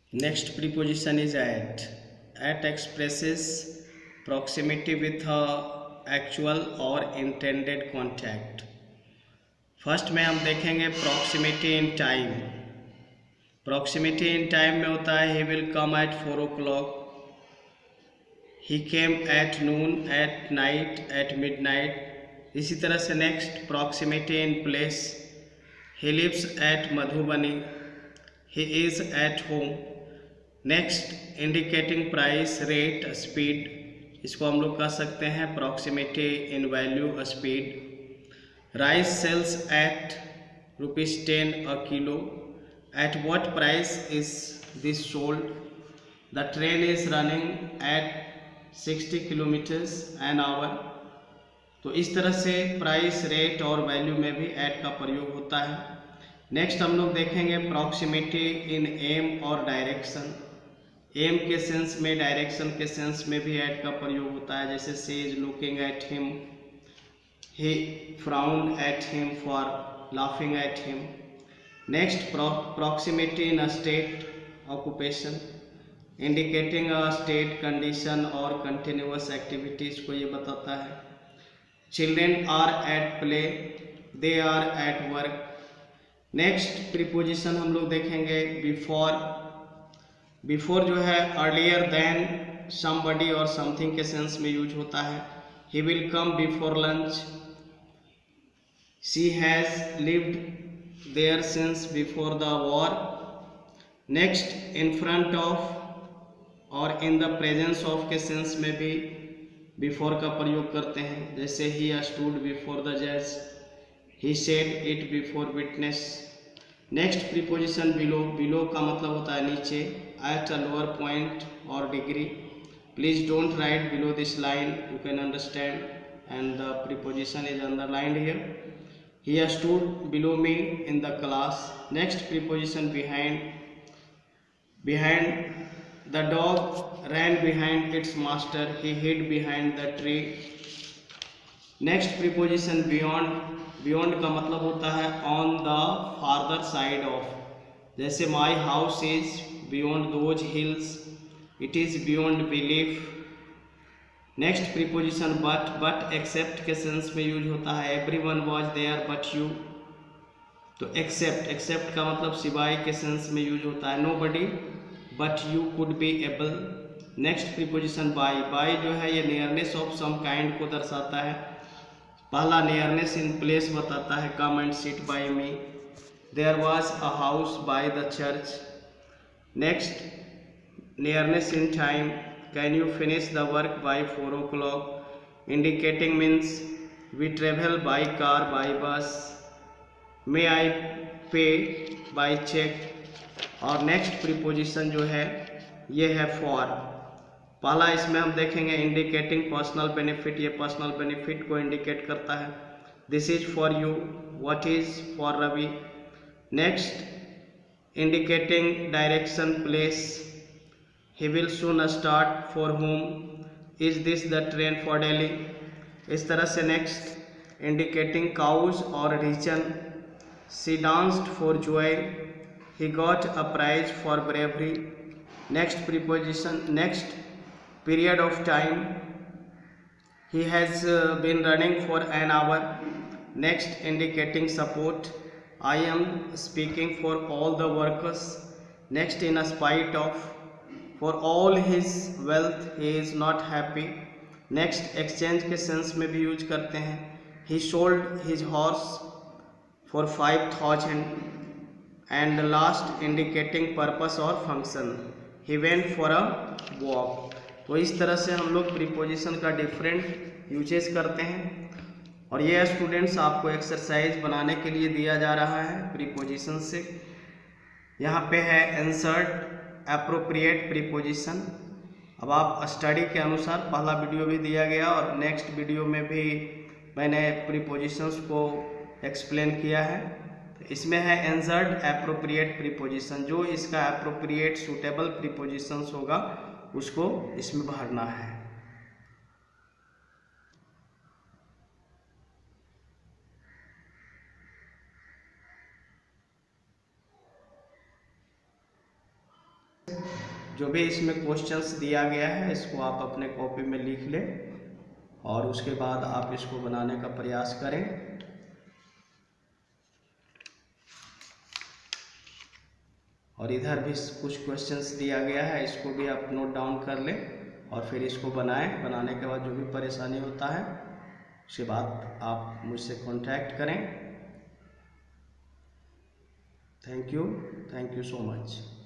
Next preposition is at. At expresses proximity with a actual or intended contact. First में हम देखेंगे proximity in time. Proximity in time में होता है he will come at 4 o'clock. He came at noon, at night, at midnight. इसी तरह से next proximity in place. He lives at Madhubani. He is at home. Next indicating price rate speed, इसको हम लोग कह सकते हैं proximity in value speed. Rice sells at ₹10 a kilo। At what price is this sold? The train is running at 60 kilometres an hour. तो इस तरह से प्राइस रेट और वैल्यू में भी एट का प्रयोग होता है। नेक्स्ट हम लोग देखेंगे प्रॉक्सिमिटी इन एम और डायरेक्शन। एम के सेंस में, डायरेक्शन के सेंस में भी एट का प्रयोग होता है, जैसे she is looking at him, he frowned at him for laughing at him. Next proximity in a state occupation, indicating a state condition और कंटिन्यूअस एक्टिविटीज को ये बताता है। Children are at play, they are at work. Next preposition हम लोग देखेंगे before. Before जो है अर्लियर देन समबडी और समथिंग के सेंस में यूज होता है। He will come before lunch, she has lived there since before the war. Next in front of और इन द प्रेजेंस ऑफ के सेंस में भी बिफोर का प्रयोग करते हैं, जैसे ही स्टूड बिफोर द जज, he said it before witness. Next preposition below. Below का मतलब होता है नीचे, एट अ लोअर पॉइंट और degree. Please don't write below this line, you can understand and the preposition is underlined here. He stood below me in the class. Next preposition behind. Behind the dog ran behind its master, he hid behind the tree। Next preposition beyond. Beyond का मतलब होता है on the farther side of, जैसे my house is beyond those hills, it is beyond belief. Next preposition but. But except के sense में use होता है, everyone was there but you. तो एक्सेप्ट, एक्सेप्ट का मतलब सिवाय के सेंस में यूज होता है, nobody but you could be able. Next preposition by. By जो है ये नियरनेस ऑफ सम काइंड को दर्शाता है। पहला नियरनेस इन प्लेस बताता है, come and sit by me, there was a house by the church. Next nearness in time, can you finish the work by 4 o'clock। Indicating means we travel by car, by bus. May I pay by cheque. और नेक्स्ट preposition जो है ये है for. पहला इसमें हम देखेंगे इंडिकेटिंग पर्सनल बेनिफिट, ये पर्सनल बेनिफिट को इंडिकेट करता है। This is for you, what is for Ravi. Next indicating direction place, he will soon start, for home, is this the train for Delhi. इस तरह से नेक्स्ट इंडिकेटिंग काउज और reason, she danced for joy, he got a prize for bravery. Next preposition. Next period of time, he has been running for an hour। next indicating support, I am speaking for all the workers। next in spite of, for all his wealth he is not happy। next exchange के sense में भी use करते हैं, he sold his horse for 5,000। and last indicating purpose और function, he went for a walk। तो इस तरह से हम लोग प्रीपोजिशन का डिफरेंट यूजेस करते हैं और ये स्टूडेंट्स आपको एक्सरसाइज बनाने के लिए दिया जा रहा है प्रीपोजिशन से। यहाँ पे है इंसर्ट एप्रोप्रिएट प्रीपोजिशन। अब आप स्टडी के अनुसार पहला वीडियो भी दिया गया और नेक्स्ट वीडियो में भी मैंने प्रीपोजिशंस को एक्सप्लेन किया है। तो इसमें है इंसर्ट एप्रोप्रिएट प्रीपोजिशन, जो इसका एप्रोप्रिएट सूटेबल प्रीपोजिशंस होगा उसको इसमें भरना है। जो भी इसमें क्वेश्चंस दिया गया है इसको आप अपने कॉपी में लिख लें और उसके बाद आप इसको बनाने का प्रयास करें। और इधर भी कुछ क्वेश्चंस दिया गया है, इसको भी आप नोट डाउन कर लें और फिर इसको बनाएं। बनाने के बाद जो भी परेशानी होता है उसके बाद आप मुझसे कांटेक्ट करें। Thank you so much.